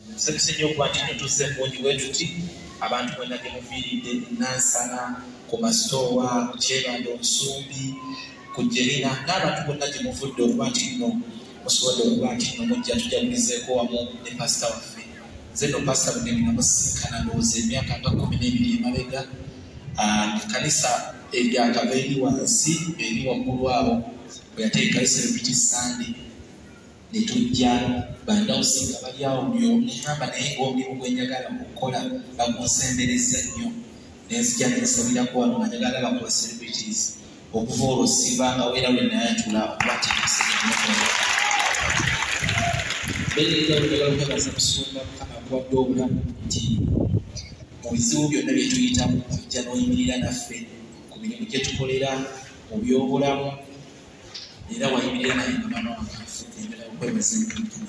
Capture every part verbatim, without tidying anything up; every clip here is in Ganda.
Sekisenyo okuba nti tutuze mbonyi wetuti abantu bonna gye mufiiridde Nansana ku Masoowa ku Kyebando Nsumbi ku Jerina n'abantu bonna gye muvudde okuba nti nno musobodde okuba nti nno mujja tujagulizeeko wamu ne pasita waffe. Nze nno pasita Bugemi namusinkana ndowooza emyaka nga kumi n'ebiri emabega. Ekkanisa eryakava eri wansi eri waggulu abo bwe yateekayo Celebrity Sunday ne tujja bandawusi nga bali awo buli omu ngamba naye ng'omulimu gwe njagala okukola bagunsembereza nnyo nenzija nensabirako wano nga njagala bakola celebrities okuva olwo sibanga weera lwe nayatula okuba ntikisiganyoko beerera njagala okwebaza Musumba Mukama akuwadde obulamu nti mu bizibu byonna bye tuyitamu ojja n'oyimirira naffe ku mirimu gye tukolera mu byobulamu era wayimirira naye nga mama wange afudde okwebaza emirimu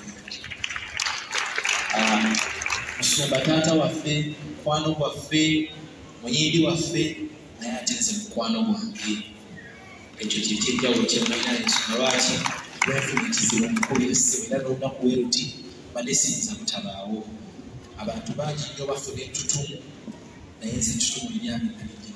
Musumba taata waffe mukwano gwaffe muyindi waffe naye ate nze mukwano gwange ekyo kyekyejjawulo kyemulina ensonga lwaki lwenfuna ekizibu mukolera ssebo era n'olunaku weeruti badde siyinza butabaawo abantu bangi nnyo bafuna ettutumu naye nze ettutumu eryange nalijja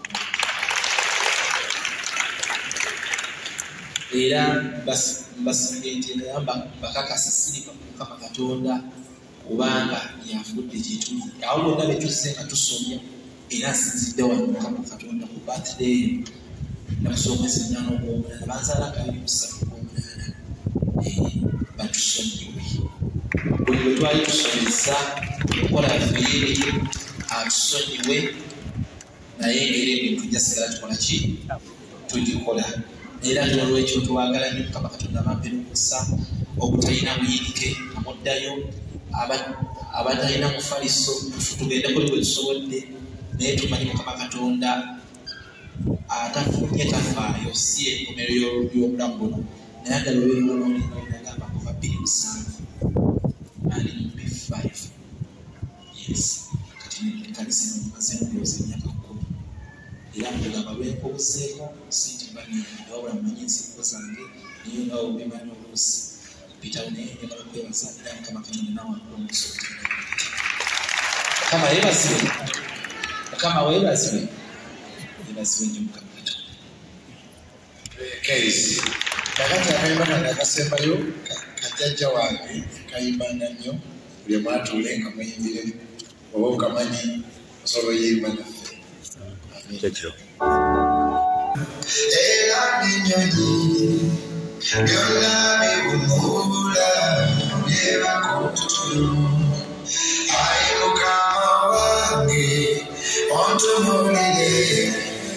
era mbasimbye nti nayamba bakakasa siripa Mukama Katonda kubanga yafudde gyetuli awo bonna betuzze nga tusomya era nsinzidde wano Mukama Katonda ku birthday nakusomesa ennaana ogw'omunaana banzaala kabiri musatu ogw'omunaana batusonyiwe buli bwe twali tusomesa okukola yaffe atusonyiwe naye ngeri ebintu tujja sigala tukola ki tugikola era n'olwekyo twagala nnyo Mukama Katonda amampera okusa obutalina buyirike amuddayo abatalina mufaliso tugende kuli bwe tusobodde naye tumanyi Mukama Katonda atafunye tafaayo si enkomerero y'obulamu buno naye addala olwerinagamba kuva bbiri musanvu ali mu B five yes kati ekkanisa emaze mulowooza emyaka kkumi era mugamba lwenkobuzeeko sinti mbanienda wabula mumanyi ensingo zange niyo ngawo bimanyi oluusi pitawo naye njagala kwebaza era Mukama Katonda nawankula omuso Mukama yeebazibwe Mukama weebazibwe yeebazibwe nnyo Mukama Katonda Kaisi kakati akayimba nakasembayo kajjajja wange kayimbanga nnyo buli mwatuule nga muyimbire oba okamanyi osobola oyimba naffe era binyonyi byonna biwummula byebakutu ayi Mukama wange ontunuulire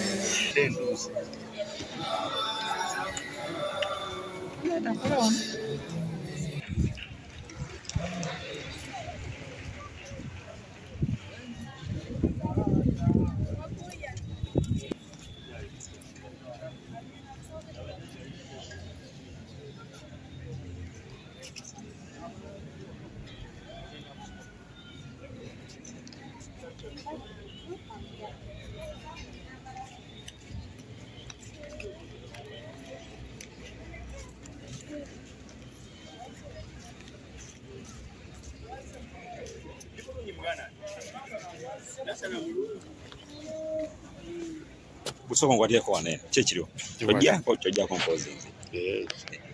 Busoko ngwaliako wane chechiro ojja ojja compose eh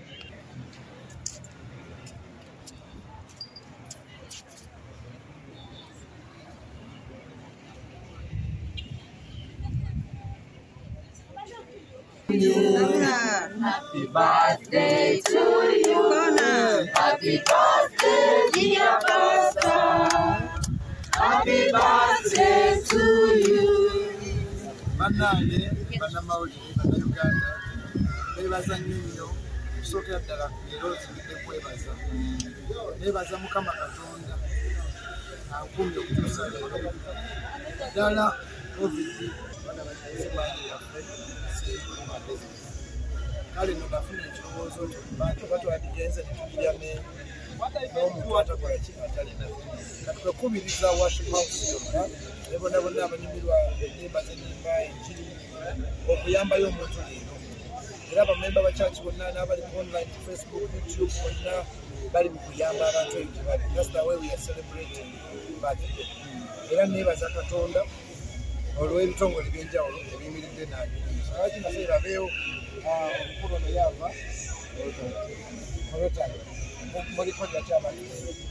Happy birthday to you. Happy birthday, dear Pastor. Happy birthday to you. Banane, banamawuli, banayuganda. Bebaza nnyo kusokera ddala leero zibidde kwebaza. Bebaza Mukama Katonda akumye okutuusa leero. Ddala COVID bana batayize bangi yaffe. Kale no bafuna ekirowoozo nti bantu batwadigenze ne tugirya mengo n'omuntu atakola ki atalina kati twekubiriza worship house yonna ne bonna bonna abanyumirwa ennyimba z'ennyimba enjiri okuyambayo omuntu leero era abamemba ba church bonna n'abali ku online Facebook YouTube bonna bali mu kuyamba abantu ekyo bali. That's the way we are celebrating birthday. Era nebaza Katonda olw'ebitongole by'enjawulo ebiyimiridde nabyo. Lwaki naseera beewo omukulu ono yava olwetaaga mulikodera ky'abantu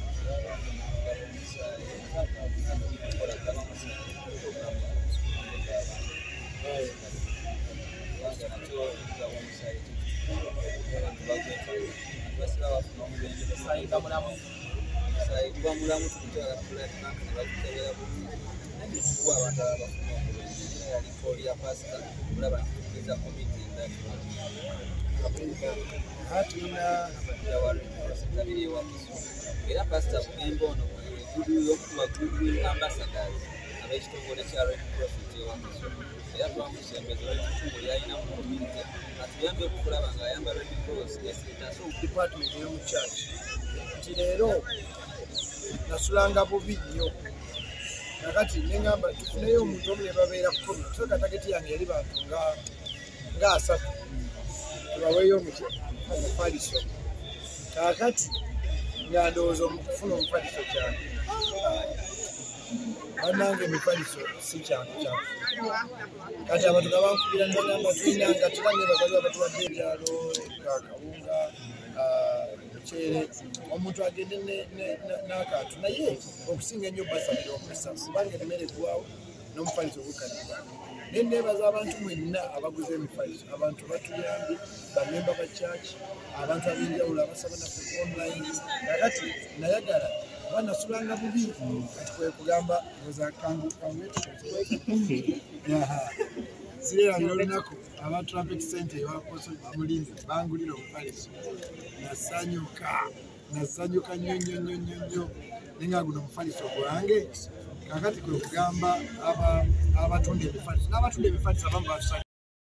era pastor kugenda ono yokuba good ambassadors ab'ekitongole kya Red Cross ewakiso era twamusembeza ekitongole yalina mu community atuyambe okulaba ng'ayamba Red Cross esitaso department y'omu church nti leero nasulanga bubi nnyo nakati neŋŋamba tufuneyo omuntu omu ne babeera ku covid so katageti yange yali bantu nga asatu tubaweeyo omufaliso kaakati nga ndowooza okufuna omufaliso kyange bannange emifaliso si kyangu kyangu kati abantu nga bankubira negamba tulina nga tulange bazali abatuwadde ebyalo akawunga muceere omuntu agende n'akantu naye okusinga ennyo basabira okusa kubanga emmere eggwawo n'omufaliso gukanibwa naye neebaza abantu mwenna abaguze emifaliso abantu batuyambye bamemba ba church abantu ab'enjawulo abasaba naffe online kakati nayagala banasulanga bubi kati kwe kugamba zireranga olunaku aba trumpet center ewakoso bamulinde bangulira omufaliso nasanyuka nasanyuka nnyo nnyo nnyo nnyo nnyo nenga guno omufaliso gwange kakati kwe kugamba abatunda emifaliso n'abatunda emifaliso abamu